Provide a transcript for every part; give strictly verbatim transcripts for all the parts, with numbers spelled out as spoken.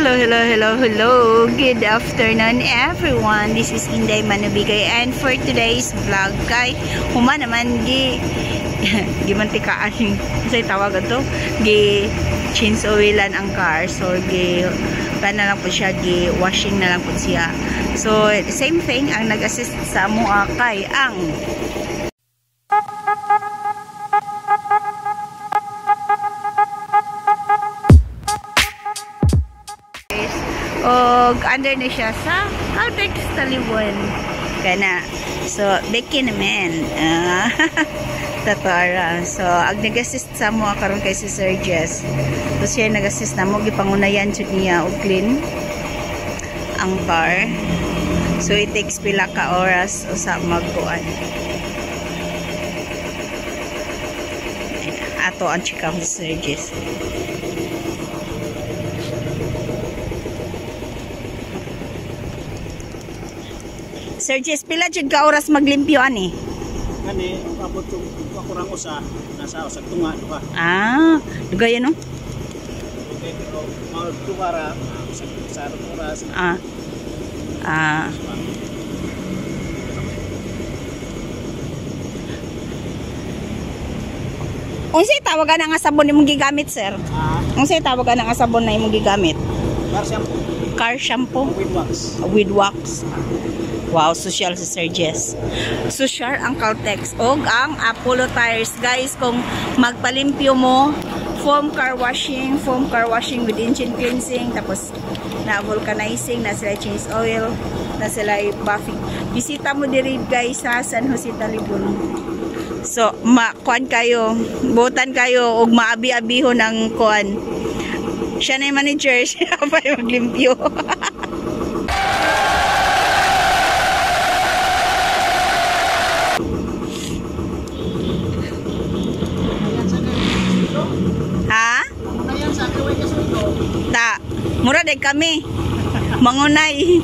Hello, hello, hello, hello. Good afternoon, everyone. This is Inday Manubigay, and for today's vlog, kay huma naman gi gimantikaan say tawag ato gi change oilan ang car, so gi pan na lang po siya, gi washing na lang po siya. So same thing ang nag-assist sa amo kay ang og under na siya sa Caltex Talibon kana. So Becky naman uh, tatara. So ag nag-assist sa mo karon kay si Sir Jess, so siya nag-assist na mo gipangunayan jud niya og clean ang bar. So it takes pila ka oras usa magkuan ato ang chika si Sir Jess. Sir Jess, pila jud ka oras maglimpyo ani? Kani abot yung ako rang usa nasa usa tunga di ba? Ah, dugay no? Okay, pero mga tungara usa usa oras. Ah. Ah. Unsay tawagan nga sabon imong gigamit, sir? Ah. Unsay tawagan nga sabon na imong gigamit? Car shampoo. Car shampoo with wax. With wax. Wow, social si Sir Jess. Social ang Caltex og ang Apollo Tires. Guys, kung magpalimpyo mo, foam car washing, foam car washing with engine cleansing, tapos na vulcanizing, na sila change oil, na sila buffing. Bisita mo diri guys sa San Jose Talibon. So, makuan kayo, butan kayo og maabi-abiho ng kuan. Siya na yung manager, siya pa yung maglimpyo. Ha? Ta, mura day kami. Mangunay.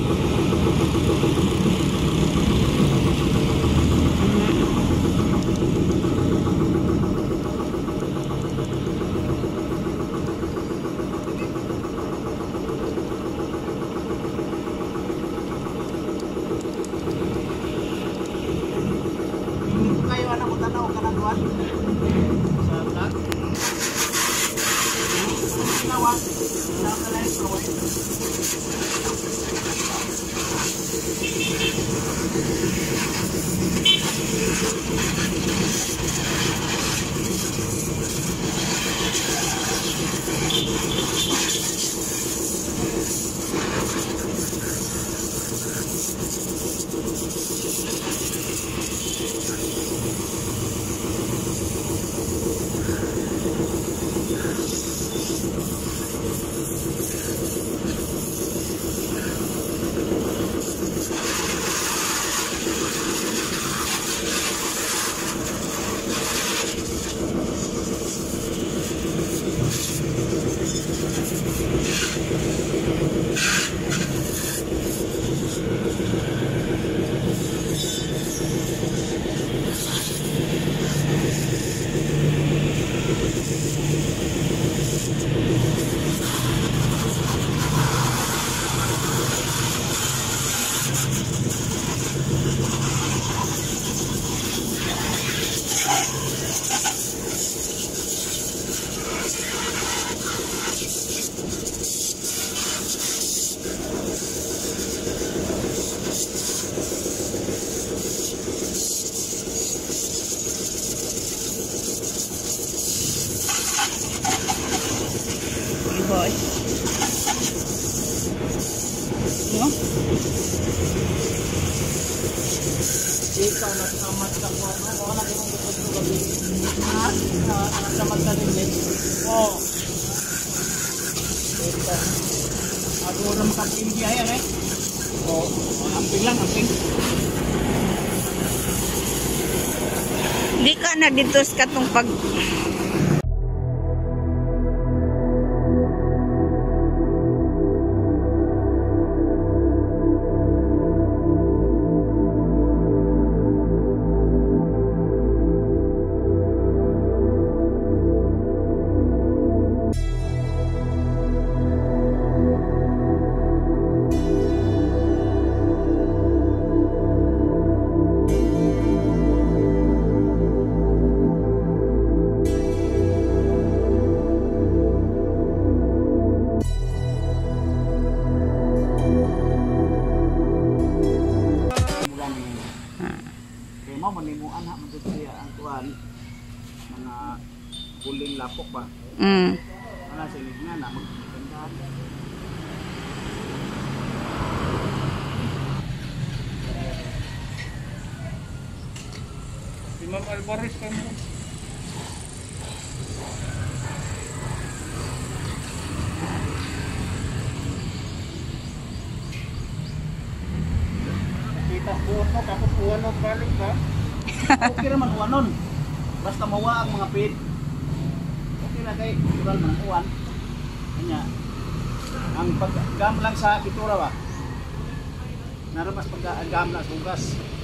Kayo anak ko tanaw kana duan. Sa vlog. Nawa. Sa live provide. Boy. No? Ikaw na samat ka ko. Wala ka mong gusto ko gabi. Ha? Anak samat ka din. Oh. Ito. Ako ram ka India yan eh. Oh, amping lang, amping. Di ka na dito sa katong pag buling lapok ba? Mm. Wala sa ligna na magkanda. Si Ma'am Alvarez ka mo. Kita buot mo, tapos uwan mo balik ba? Okay naman uwanon. Basta mawa ang mga pit. Okay na kay natural man ang uwan. Kanya, ang paggam lang sa bitura ba? Naramas paggam lang sa bugas.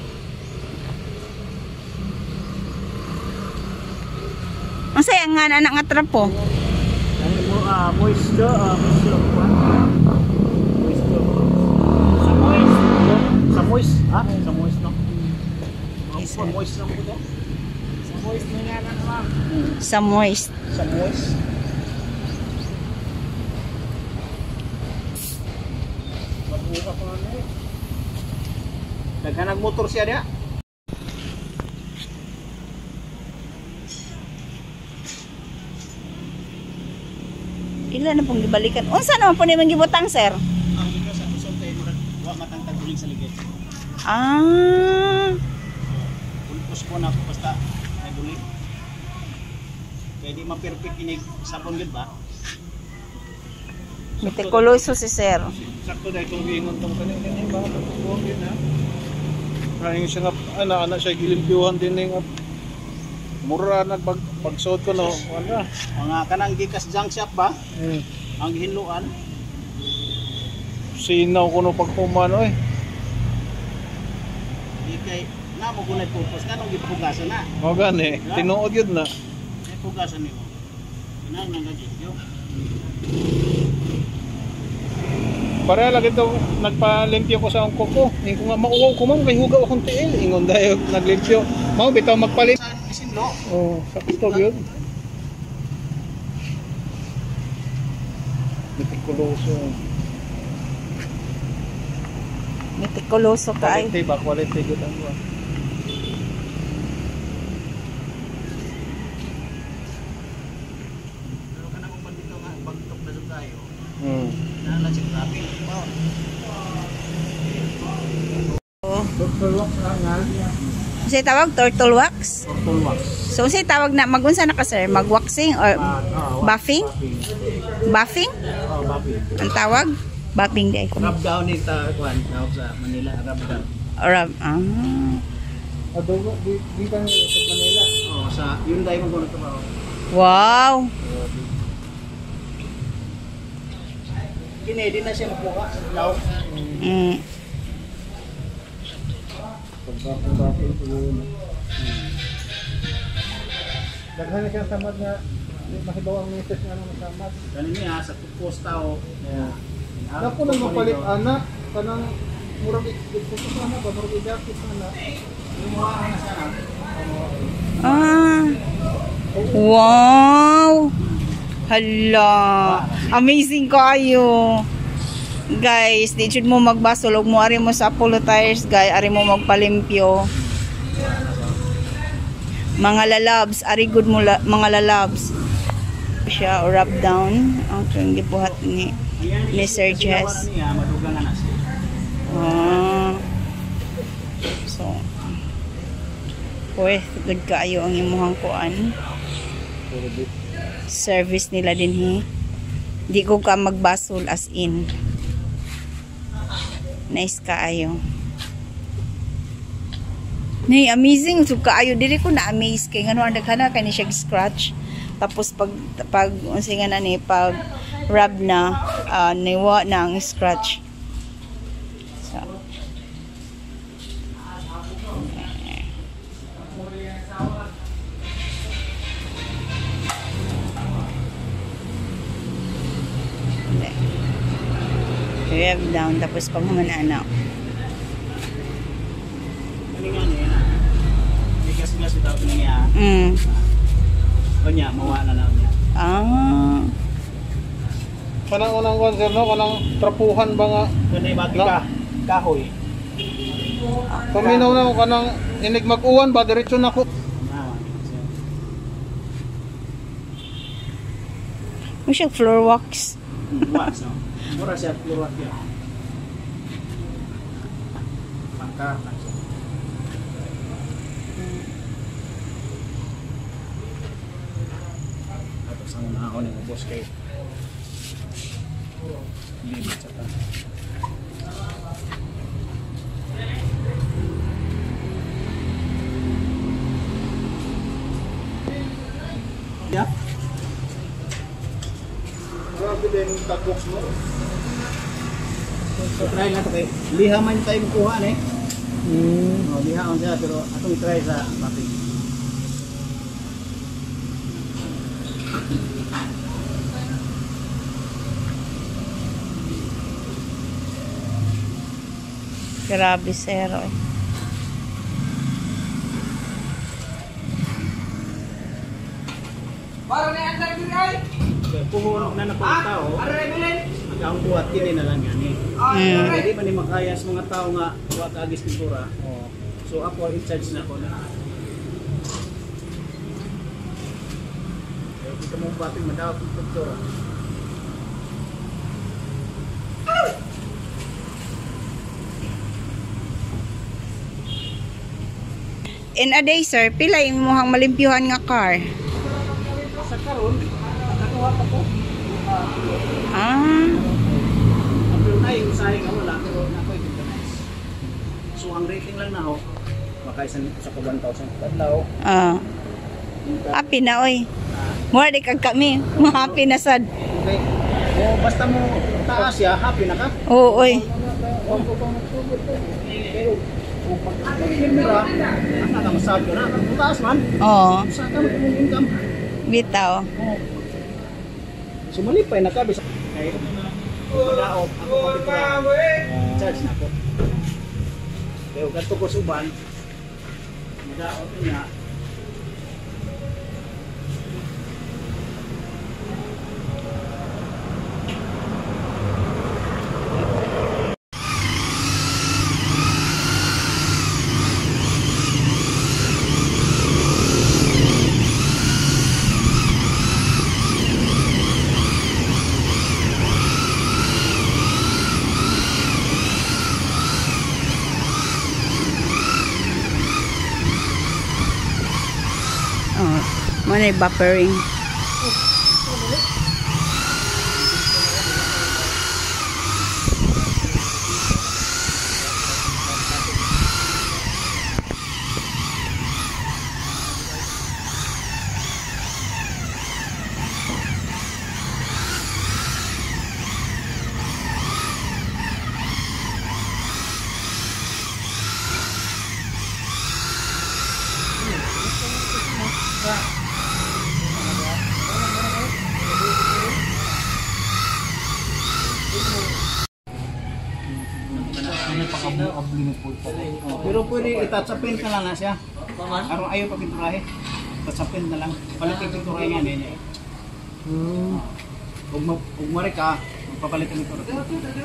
Ang saya nga na nga trapo. Ano mo, ah, moisture, ah, moisture of what? Moisture. Sa moist. Sa moist, ha? Sa moist, no? Sa moist lang po ito. Sa moist na nga na naman. Sa moist. Sa moist. Magbuka pa nga eh. Naghanag motor siya niya. Ilan na pong gibalikan? Unsa naman po naman gibutang, sir? Ang ito sa kusog tayo murag wa matang tagbuling sa ligid. Ah. Pulpos po na basta ay bulig. Pwede ma-perfect inig sabon gid ba? Mitikuloso si sir. Sakto dahil kung giingon tong kanina ni ba pagkukuha din ha. Kaya siya nga ana ana siya gilimpyuhan din ning mura na pag pagsuot ko no wala. Mga kanang gikas junk shop ba? Hmm. Ang hinluan. Sinaw ko no pagkuman oy. Di kay na mo gunay purpose kanang gipugasan na. Mao gani tinuod yun na. Ay pugasan nimo. Inang nang gidyo. Para lagi daw nagpalimpyo ko sa angko ko. Ning ko nga mauwaw ko man kay hugaw akong tiil ingon dayo naglimpyo. Mao bitaw magpalit. Sa isinlo. Oh, sakto gyud. Mitikuloso. Mitikuloso ka ay. Quality ba quality gyud ang kuha. Pero kanang bandito nga bagtok na jud tayo. Hmm. Nala si traffic. Doctor Wax nga. Unsay tawag? Turtle wax? Turtle wax. So unsay tawag na magunsa na ka, sir? Mag-waxing or buffing? Buffing? Oh, buffing. Ang tawag? Buffing di ko. Rub down ni ta kuan tawag sa Manila, rub down. Or ah. Adobo di di kan sa Manila. Oh, sa Hyundai mo kuno trabaho. Wow. Kini di na siya makuha sa law. Mm. Pagbakin ko yun. Daghan na siya samad nga mahibaw ang misis nga nang samad. Kanini ha sa post tao. Yeah. Napo nang mapalit ana kanang murag ikot ana ba murag jacket ana. Lumuha na siya na. Ah. Wow. Hala. Amazing kayo. Guys, di jud mo magbasol og mo ari mo sa Apollo Tires, guys, ari mo magpalimpyo. Mga lalabs, ari good mo la, mga lalabs. Siya rub down ang kung gibuhat ni ni Sir Jess. Madugang na siya. Ah. So, worth good kaayo ang imuhang kuan. Service nila din hi. Di ko ka magbasol as in. Nice kaayo. Ni amazing so kaayo diri ko na amaze kay ngano ang daghana kay ni siya scratch. Tapos pag pag unsay nga na ni pag rub na uh, niwa na ang scratch. So. Rev down tapos pag humanana. Kani nga ni na. Bigas-bigas bitaw niya. Mm. Kanya mawa na na niya. Ah. Kanang unang concern no kanang trapuhan ba nga Kani bagi No. ka kahoy. paminaw na kanang inig mag-uwan ba diretso na ko. Na. siya floor wax. Wax, no? Mura siya, floor wax yun. Pangkar lang siya. Tapos ang una ako ng ubos kayo. Hindi matsata. Yeah. Grabe din yung tagbox mo. So try lang ito kay liha man tayo kukuha eh. Mm. Oh, liha on siya pero atong i-try sa papi. Grabe, zero. Eh. Kaya puhunog na na po ang tao. Ang buhat kini na lang yan eh. Mm. Hindi man ni makaya sa mga tao nga wa kaagis pintura. Oh. So ako in charge na ko na. Kaya kita mo bating madawat ng pintura. In a day, sir, pila yung muhang malimpyuhan nga car? Sa karon, natuwa pa ko. Ah. Pero na yung usahin ka wala, pero na ko i-organize. So ang rating lang na ho, makaisan sa one thousand kadlaw. Ah. Happy na, oy. More di kag kami. Happy na sad. Okay. O basta mo taas ya, happy na ka. Oo, oy. Pero kung pag-camera, ang nakamasabi na, kung taas man, Oo. saan ka mag-mong income? Bitaw. Oo. So malipay na ka, bisa. Okay. Madaot, ako pagkita, charge na ako. Kaya ganito ko suban, madaot niya. Oh, mo na buffering. Pero pwede itatapin ka lang na siya. Arong ayaw pa pinturahe. Tatapin na lang. Palit yung pinturahe nga niya. Hmm. Kung mari ka, magpapalit yung pinturahe.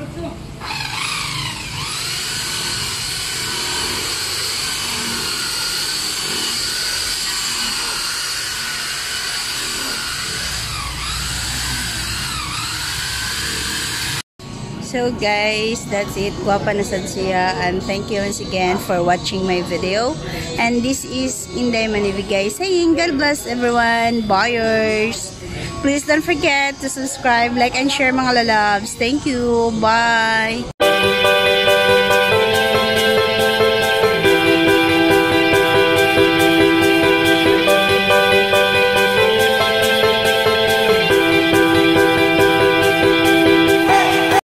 So guys, that's it. Guwapa na sad siya. And thank you once again for watching my video. And this is Inday Manibigay saying God bless everyone. Buyers. Please don't forget to subscribe, like, and share mga lalabs. Thank you. Bye.